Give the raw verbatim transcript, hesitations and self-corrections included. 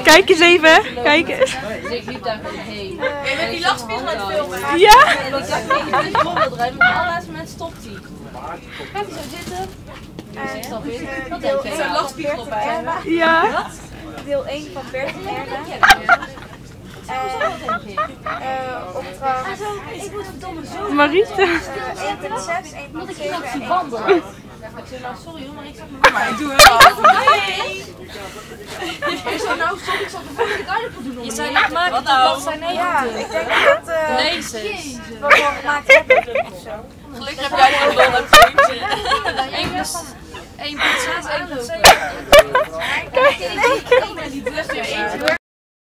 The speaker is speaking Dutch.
Kijk eens even, kijk eens. Dus ik liep daar gewoon heen. Je met die lachspiegel aan het filmen. Ja? En ik dacht, nee, je moet rond wil draaien, maar op het allerlaatste moment stopt hij. Gaat hij zo zitten? Dus ik snap het. Wat denk je? Zo'n lachspiegel bij. Ja. Deel één van Bert en Erna. Wat denk je? Uh, opdracht Ik moet verdomme zo. Mariette. uh, één punt zes, één Dat punt ik zeven iemand en zie één wandelen. Ik zei nou sorry hoor, maar ik zag me Maar ik doe wel. nee. Ik zou nou sorry, ik zal de volgende guide voor doen. Je zei niet maken Wat dat nou? zijn Ja, ik denk dat uh, Lezen. we gewoon gemaakt hebben of zo. Gelukkig heb jij die geduld.